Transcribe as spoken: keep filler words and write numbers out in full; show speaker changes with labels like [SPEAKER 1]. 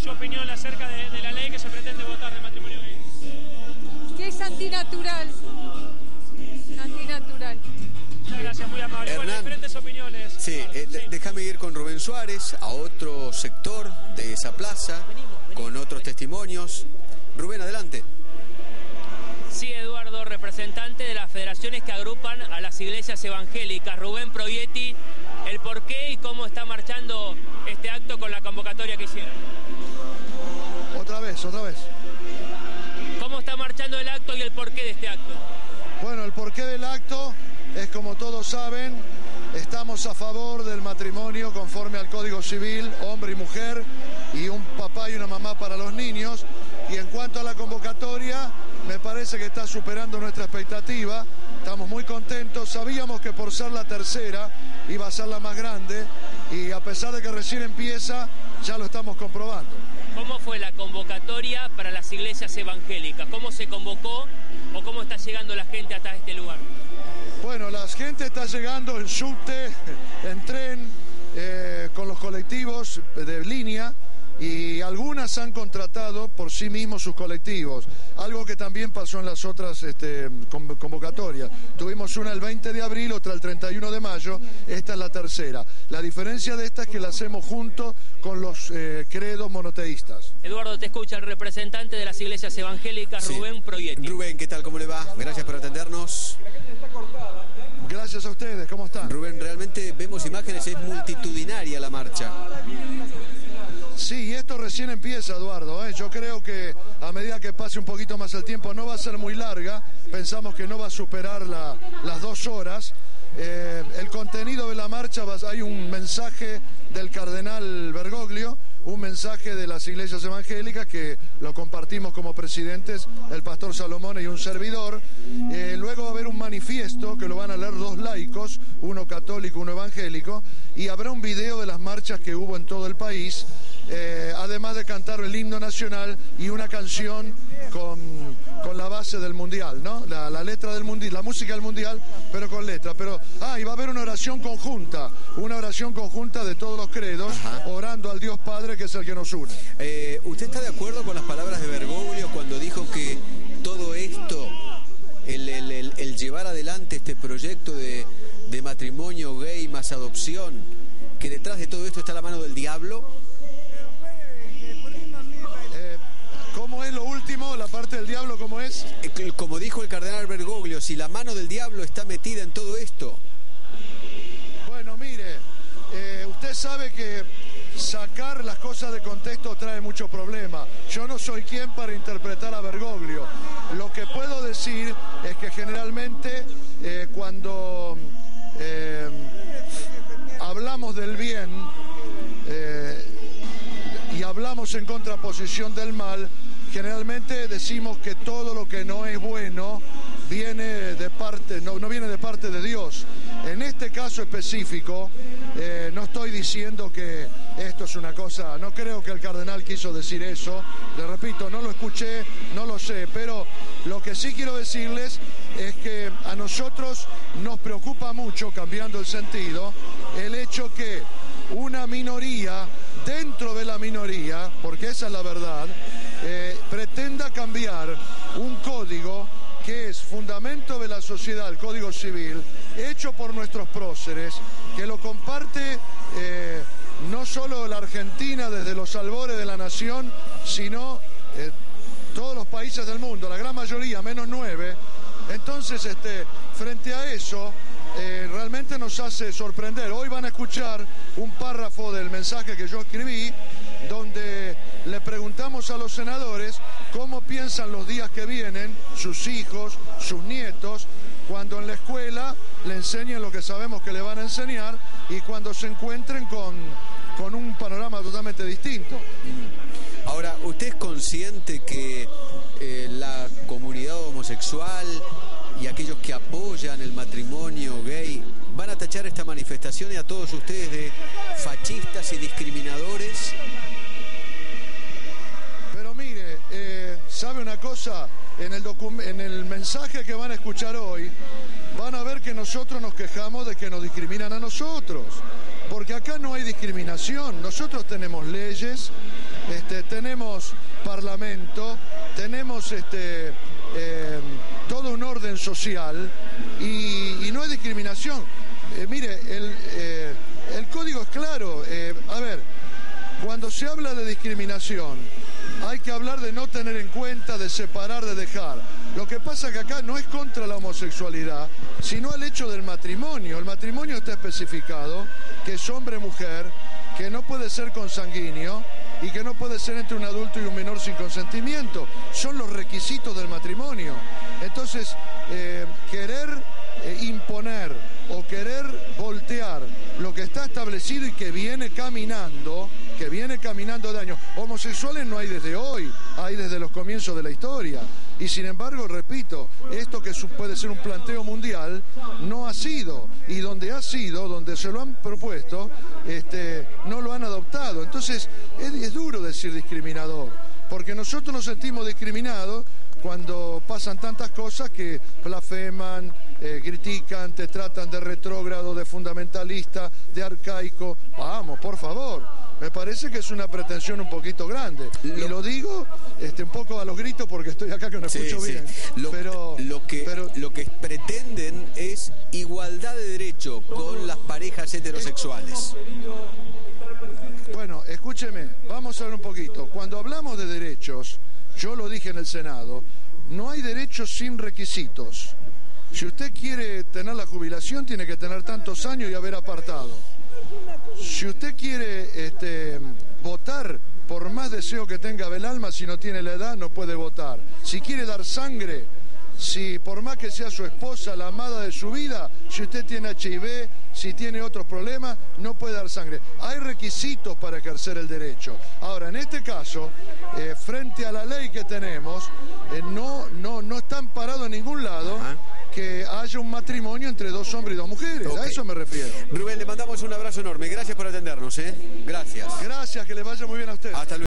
[SPEAKER 1] su opinión acerca de, de la ley que se pretende votar de matrimonio gay.
[SPEAKER 2] Que es antinatural. Antinatural.
[SPEAKER 1] Muchas gracias, muy amable.
[SPEAKER 3] Hernán,
[SPEAKER 1] bueno, diferentes opiniones.
[SPEAKER 3] Sí, eh, sí. Déjame ir con Rubén Suárez a otro sector de esa plaza, con otros testimonios. Rubén, adelante.
[SPEAKER 4] Sí, Eduardo, representante de las federaciones que agrupan a las iglesias evangélicas. Rubén Proietti, el por qué y cómo está marchando este acto con la convocatoria que hicieron.
[SPEAKER 5] Otra vez, otra vez.
[SPEAKER 4] ¿Cómo está marchando el acto y el porqué de este acto?
[SPEAKER 5] Bueno, el porqué del acto es, como todos saben, estamos a favor del matrimonio conforme al Código Civil, hombre y mujer, y un papá y una mamá para los niños. Y en cuanto a la convocatoria, me parece que está superando nuestra expectativa. Estamos muy contentos. Sabíamos que por ser la tercera iba a ser la más grande, y a pesar de que recién empieza, ya lo estamos comprobando.
[SPEAKER 4] ¿Cómo fue la convocatoria para las iglesias evangélicas? ¿Cómo se convocó o cómo está llegando la gente hasta este lugar?
[SPEAKER 5] Bueno, la gente está llegando en subte, en tren, eh, con los colectivos de línea, y algunas han contratado por sí mismos sus colectivos, algo que también pasó en las otras este, convocatorias. Tuvimos una el veinte de abril, otra el treinta y uno de mayo, esta es la tercera. La diferencia de esta es que la hacemos junto con los eh, credos monoteístas.
[SPEAKER 4] Eduardo, te escucha el representante de las iglesias evangélicas, sí. Rubén Proietti.
[SPEAKER 3] Rubén, ¿qué tal? ¿Cómo le va? Gracias por atendernos.
[SPEAKER 5] Gracias a ustedes, ¿cómo están?
[SPEAKER 3] Rubén, realmente vemos imágenes, es multitudinaria la marcha.
[SPEAKER 5] Sí, y esto recién empieza, Eduardo, ¿eh? Yo creo que a medida que pase un poquito más el tiempo no va a ser muy larga, pensamos que no va a superar la, las dos horas. Eh, el contenido de la marcha, va, hay un mensaje del cardenal Bergoglio, un mensaje de las iglesias evangélicas que lo compartimos como presidentes, el pastor Salomón y un servidor. Eh, luego va a haber un manifiesto que lo van a leer dos laicos, uno católico, uno evangélico, y habrá un video de las marchas que hubo en todo el país. Eh, además de cantar el himno nacional y una canción con, con la base del mundial, ¿no? La, la letra del mundial, la música del mundial, pero con letra. Pero, ah, y va a haber una oración conjunta, una oración conjunta de todos los credos, ajá, orando al Dios Padre, que es el que nos une.
[SPEAKER 3] Eh, ¿Usted está de acuerdo con las palabras de Bergoglio cuando dijo que todo esto, el, el, el, el llevar adelante este proyecto de, de matrimonio gay más adopción, que detrás de todo esto está la mano del diablo?
[SPEAKER 5] ¿Cómo es lo último, la parte del diablo, cómo es?
[SPEAKER 3] Como dijo el cardenal Bergoglio, si la mano del diablo está metida en todo esto.
[SPEAKER 5] Bueno, mire, eh, usted sabe que sacar las cosas de contexto trae muchos problemas. Yo no soy quien para interpretar a Bergoglio. Lo que puedo decir es que generalmente eh, cuando eh, hablamos del bien eh, y hablamos en contraposición del mal, generalmente decimos que todo lo que no es bueno viene de parte, no, no viene de parte de Dios. En este caso específico, eh, no estoy diciendo que esto es una cosa, no creo que el cardenal quiso decir eso, le repito, no lo escuché, no lo sé, pero lo que sí quiero decirles es que a nosotros nos preocupa mucho, cambiando el sentido, el hecho que una minoría, dentro de la minoría, porque esa es la verdad, eh, pretenda cambiar un código que es fundamento de la sociedad, el Código Civil, hecho por nuestros próceres, que lo comparte eh, no solo la Argentina desde los albores de la nación, sino eh, todos los países del mundo, la gran mayoría, menos nueve. Entonces, este, frente a eso, eh, realmente nos hace sorprender. Hoy van a escuchar un párrafo del mensaje que yo escribí, donde le preguntamos a los senadores cómo piensan los días que vienen, sus hijos, sus nietos, cuando en la escuela le enseñen lo que sabemos que le van a enseñar y cuando se encuentren con, con un panorama totalmente distinto.
[SPEAKER 3] Ahora, ¿usted es consciente que eh, la comunidad homosexual y aquellos que apoyan el matrimonio gay van a tachar esta manifestación y a todos ustedes de fascistas y discriminadores?
[SPEAKER 5] Pero mire, eh, ¿sabe una cosa? En el, en el mensaje que van a escuchar hoy, van a ver que nosotros nos quejamos de que nos discriminan a nosotros. porque acá no hay discriminación. Nosotros tenemos leyes, este, tenemos parlamento, tenemos este, eh, todo un orden social y, y no hay discriminación. Eh, mire, el, eh, el código es claro. Eh, a ver, cuando se habla de discriminación, hay que hablar de no tener en cuenta, de separar, de dejar. Lo que pasa que acá no es contra la homosexualidad, sino el hecho del matrimonio. El matrimonio está especificado que es hombre-mujer, que no puede ser consanguíneo y que no puede ser entre un adulto y un menor sin consentimiento. Son los requisitos del matrimonio. Entonces, eh, querer eh, imponer o querer voltear lo que está establecido y que viene caminando, que viene caminando de años. Homosexuales no hay desde hoy, hay desde los comienzos de la historia. Y sin embargo, repito, esto que puede ser un planteo mundial, no ha sido. Y donde ha sido, donde se lo han propuesto, este, no lo han adoptado. Entonces, es, es duro decir discriminador, porque nosotros nos sentimos discriminados cuando pasan tantas cosas que blasfeman, eh, critican, te tratan de retrógrado, de fundamentalista, de arcaico. Vamos, por favor. Me parece que es una pretensión un poquito grande. Lo... Y lo digo este, un poco a los gritos porque estoy acá que no sí, escucho sí. bien.
[SPEAKER 3] Lo,
[SPEAKER 5] pero,
[SPEAKER 3] lo, que,
[SPEAKER 5] pero...
[SPEAKER 3] lo que pretenden es igualdad de derecho con las parejas heterosexuales.
[SPEAKER 5] Bueno, escúcheme, vamos a ver un poquito. Cuando hablamos de derechos, yo lo dije en el Senado, no hay derechos sin requisitos. Si usted quiere tener la jubilación, tiene que tener tantos años y haber apartado. Si usted quiere este, votar, por más deseo que tenga del alma, si no tiene la edad, no puede votar. Si quiere dar sangre, si por más que sea su esposa, la amada de su vida, si usted tiene H I V, si tiene otros problemas, no puede dar sangre. Hay requisitos para ejercer el derecho. Ahora, en este caso, eh, frente a la ley que tenemos, eh, no, no, no está amparado en ningún lado que haya un matrimonio entre dos hombres y dos mujeres. Okay. A eso me refiero.
[SPEAKER 3] Rubén, le mandamos un abrazo enorme. Gracias por atendernos, ¿eh? Gracias.
[SPEAKER 5] Gracias, que le vaya muy bien a usted.
[SPEAKER 3] Hasta luego.